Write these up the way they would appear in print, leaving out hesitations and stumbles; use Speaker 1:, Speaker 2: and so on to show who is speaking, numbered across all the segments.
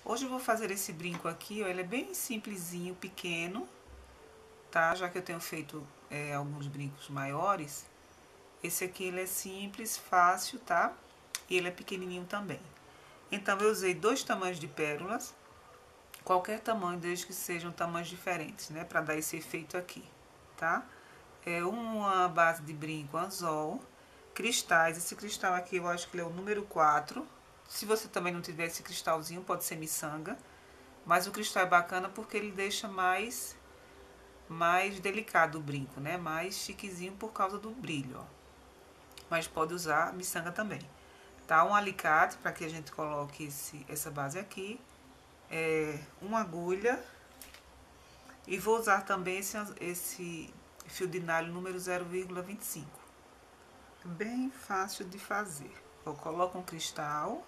Speaker 1: Hoje eu vou fazer esse brinco aqui, ó, ele é bem simplesinho, pequeno, tá? Já que eu tenho feito alguns brincos maiores, esse aqui ele é simples, fácil, tá? E ele é pequenininho também. Então, eu usei 2 tamanhos de pérolas, qualquer tamanho, desde que sejam tamanhos diferentes, né? Pra dar esse efeito aqui, tá? É uma base de brinco anzol, cristais. Esse cristal aqui eu acho que ele é o número 4. Se você também não tiver esse cristalzinho, pode ser miçanga. Mas o cristal é bacana porque ele deixa mais delicado o brinco, né? Mais chiquezinho por causa do brilho, ó. Mas pode usar miçanga também. Tá? Um alicate para que a gente coloque essa base aqui. Uma agulha. E vou usar também esse fio de nylon número 0,25. Bem fácil de fazer. Eu coloco um cristal.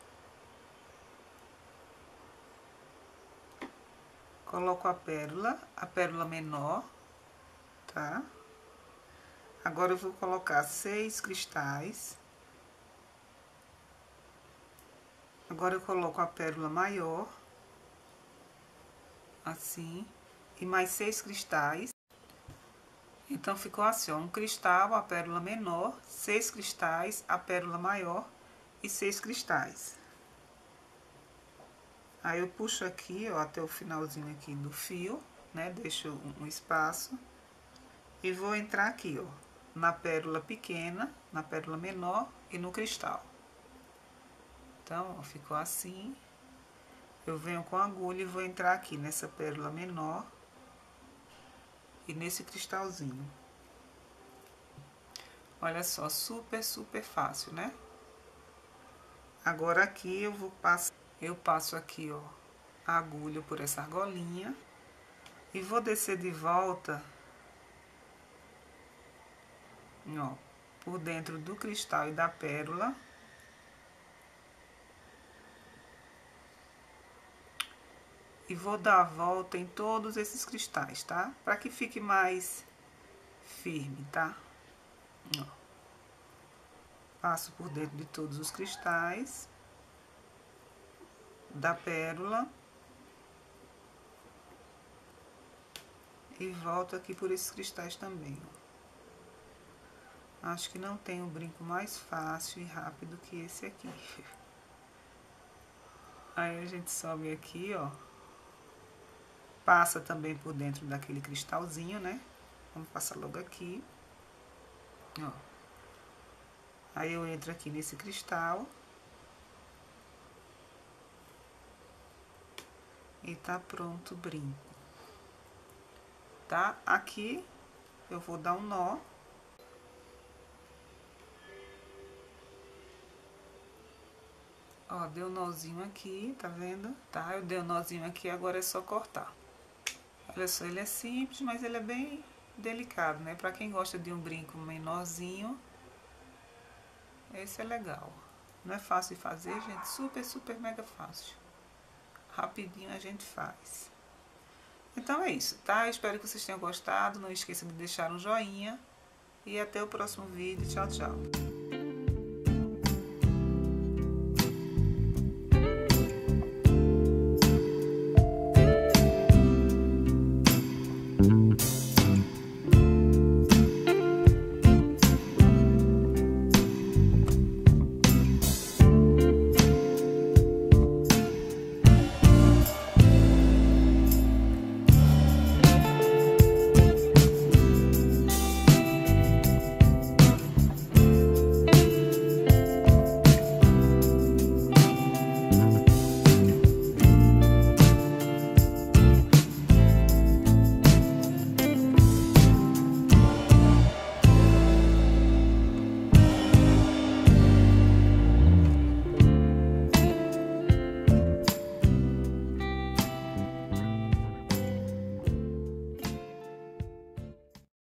Speaker 1: Coloco a pérola menor, tá? Agora eu vou colocar 6 cristais. Agora eu coloco a pérola maior, assim, e mais 6 cristais. Então, ficou assim, ó, um cristal, a pérola menor, 6 cristais, a pérola maior e 6 cristais. Aí eu puxo aqui, ó, até o finalzinho aqui do fio, né? Deixo um espaço. E vou entrar aqui, ó, na pérola pequena, na pérola menor e no cristal. Então, ó, ficou assim. Eu venho com a agulha e vou entrar aqui nessa pérola menor e nesse cristalzinho. Olha só, super, super fácil, né? Agora aqui eu passo aqui, ó, a agulha por essa argolinha e vou descer de volta, ó, por dentro do cristal e da pérola. E vou dar a volta em todos esses cristais, tá? Para que fique mais firme, tá? Ó. Passo por dentro de todos os cristais da pérola. E volto aqui por esses cristais também, ó. Acho que não tem um brinco mais fácil e rápido que esse aqui. Aí a gente sobe aqui, ó. Passa também por dentro daquele cristalzinho, né? Vamos passar logo aqui. Ó. Aí eu entro aqui nesse cristal. E tá pronto o brinco. Tá? Aqui eu vou dar um nó. Ó, deu um nozinho aqui, tá vendo? Tá, eu dei um nozinho aqui, agora é só cortar. Olha só, ele é simples, mas ele é bem delicado, né? Pra quem gosta de um brinco menorzinho, esse é legal. Não é fácil de fazer, gente, super, super mega fácil. Rapidinho a gente faz. Então é isso, tá? Eu espero que vocês tenham gostado, não esqueça de deixar um joinha. E até o próximo vídeo. Tchau, tchau.